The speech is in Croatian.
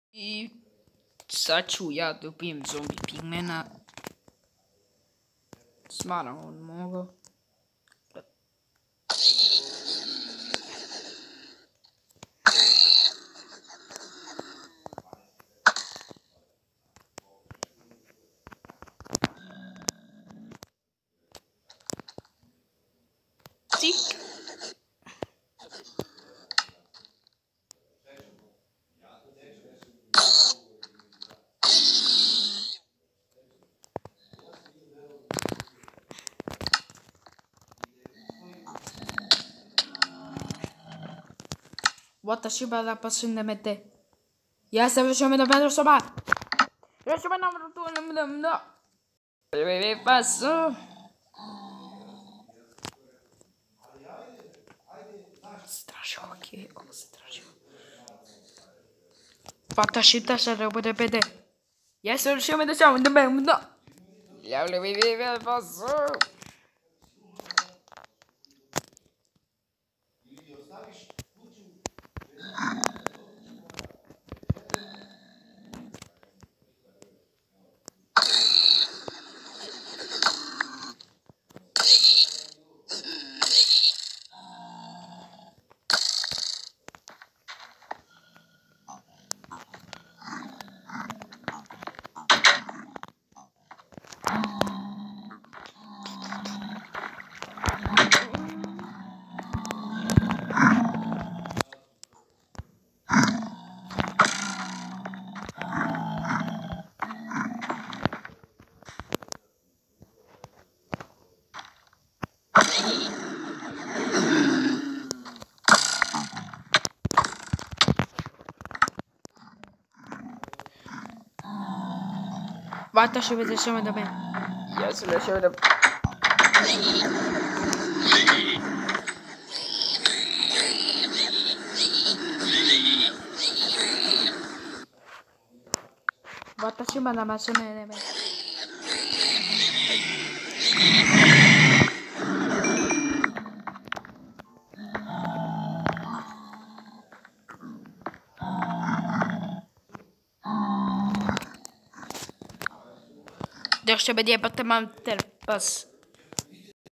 I sad ću ja dobijem zombi pigmena. Smatram on mogao. Cik. What la pasión de meter. Ya sabes, yo me lo veo soba. Yo me lo no. ¿Qué pasó? Strašio, okej, ovo se strašio. Fata šita se ne bude pede. Ja se još me da ćemo da me no. Javlja mi pasó. Vata și vede ce mă dă bine. Ia să le și vedem. Vata și mă dă mea să ne bine. Još će biti jebate mam ter pas.